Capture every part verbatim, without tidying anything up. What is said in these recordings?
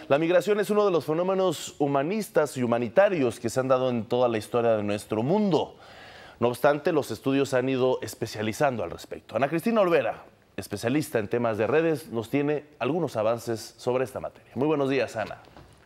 La migración es uno de los fenómenos humanistas y humanitarios que se han dado en toda la historia de nuestro mundo. No obstante, los estudios han ido especializando al respecto. Ana Cristina Olvera, especialista en temas de redes, nos tiene algunos avances sobre esta materia. Muy buenos días, Ana.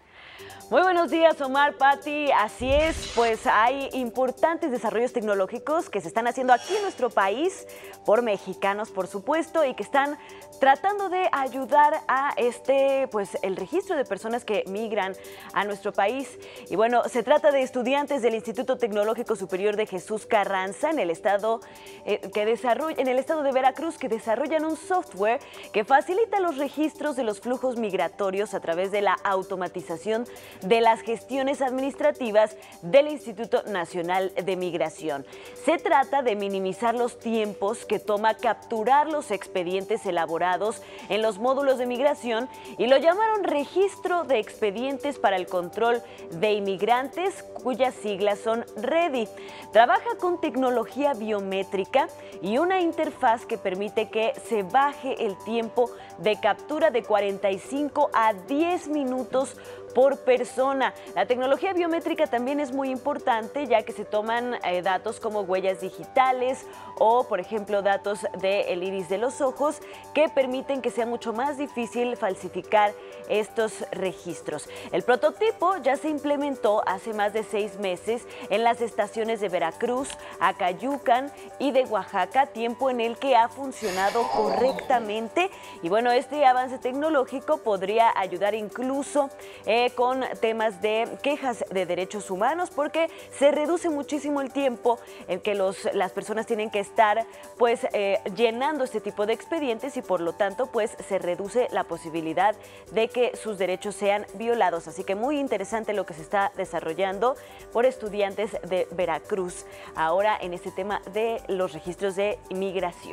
Muy buenos días, Omar, Pati. Así es, pues hay importantes desarrollos tecnológicos que se están haciendo aquí en nuestro país por mexicanos, por supuesto, y que están tratando de ayudar a este, pues, el registro de personas que migran a nuestro país. Y bueno, se trata de estudiantes del Instituto Tecnológico Superior de Jesús Carranza en el estado eh, que desarrolla, en el estado de Veracruz, que desarrollan un software que facilita los registros de los flujos migratorios a través de la automatización de las gestiones administrativas del Instituto Nacional de Migración. Se trata de minimizar los tiempos que toma capturar los expedientes elaborados en los módulos de migración y lo llamaron Registro de Expedientes para el Control de Inmigrantes, cuyas siglas son REDI. Trabaja con tecnología biométrica y una interfaz que permite que se baje el tiempo de captura de cuarenta y cinco a diez minutos por persona. La tecnología biométrica también es muy importante, ya que se toman eh, datos como huellas digitales o, por ejemplo, datos del iris de los ojos, que permiten que sea mucho más difícil falsificar estos registros. El prototipo ya se implementó hace más de seis meses en las estaciones de Veracruz, Acayucan y de Oaxaca, tiempo en el que ha funcionado correctamente. Y bueno, este avance tecnológico podría ayudar incluso eh, con temas de quejas de derechos humanos, porque se reduce muchísimo el tiempo en que los, las personas tienen que estar pues eh, llenando este tipo de expedientes y por lo tanto pues se reduce la posibilidad de que sus derechos sean violados. Así que muy interesante lo que se está desarrollando por estudiantes de Veracruz ahora en este tema de los registros de inmigración.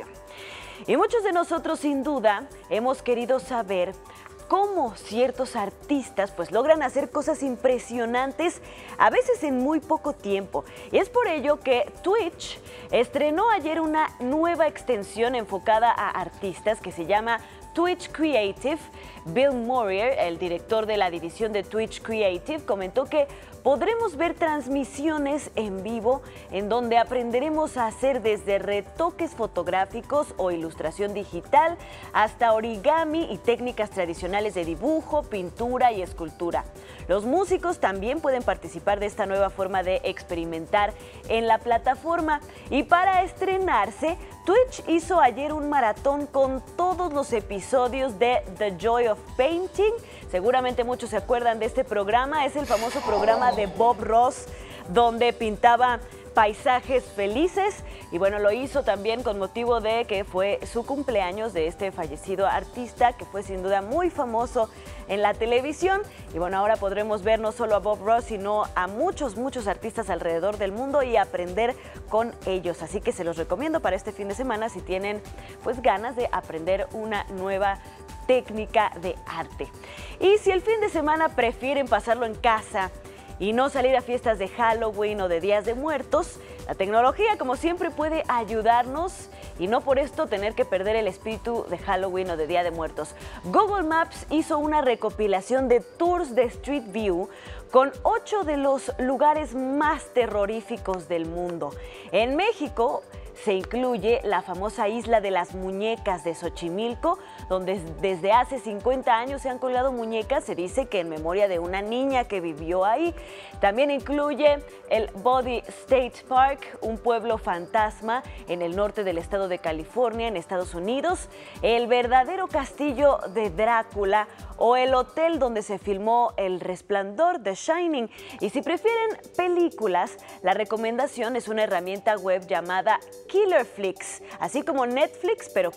Y muchos de nosotros sin duda hemos querido saber cómo ciertos artistas pues logran hacer cosas impresionantes, a veces en muy poco tiempo. Y es por ello que Twitch estrenó ayer una nueva extensión enfocada a artistas que se llama Twitch Creative. Bill Murray, el director de la división de Twitch Creative, comentó que podremos ver transmisiones en vivo en donde aprenderemos a hacer desde retoques fotográficos o ilustración digital hasta origami y técnicas tradicionales de dibujo, pintura y escultura. Los músicos también pueden participar de esta nueva forma de experimentar en la plataforma. Y para estrenarse, Twitch hizo ayer un maratón con todos los episodios de The Joy of Painting. Seguramente muchos se acuerdan de este programa, es el famoso programa de Bob Ross, donde pintaba paisajes felices, y bueno, lo hizo también con motivo de que fue su cumpleaños de este fallecido artista, que fue sin duda muy famoso en la televisión. Y bueno, ahora podremos ver no solo a Bob Ross, sino a muchos, muchos artistas alrededor del mundo y aprender con ellos. Así que se los recomiendo para este fin de semana si tienen pues ganas de aprender una nueva técnica de arte. Y si el fin de semana prefieren pasarlo en casa y no salir a fiestas de Halloween o de Días de Muertos, la tecnología, como siempre, puede ayudarnos y no por esto tener que perder el espíritu de Halloween o de Día de Muertos. Google Maps hizo una recopilación de tours de Street View con ocho de los lugares más terroríficos del mundo. En México se incluye la famosa Isla de las Muñecas de Xochimilco, donde desde hace cincuenta años se han colgado muñecas, se dice que en memoria de una niña que vivió ahí. También incluye el Body State Park, un pueblo fantasma en el norte del estado de California, en Estados Unidos, el verdadero castillo de Drácula o el hotel donde se filmó El Resplandor, The Shining. Y si prefieren películas, la recomendación es una herramienta web llamada Killerflix, así como Netflix, pero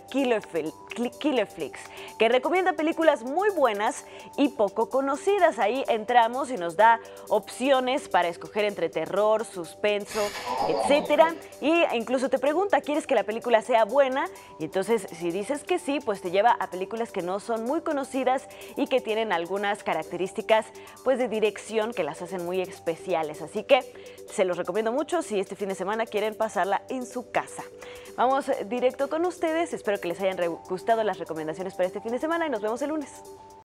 Killerflix, que recomienda películas muy buenas y poco conocidas. Ahí entramos y nos da opciones para escoger entre terror, suspenso, etcétera. Y incluso te pregunta, ¿quieres que la película sea buena? Y entonces, si dices que sí, pues te lleva a películas que no son muy conocidas y que tienen algunas características pues de dirección que las hacen muy especiales. Así que se los recomiendo mucho si este fin de semana quieren pasarla en su casa. Vamos directo con ustedes, espero que les hayan gustado las recomendaciones para este fin de semana y nos vemos el lunes.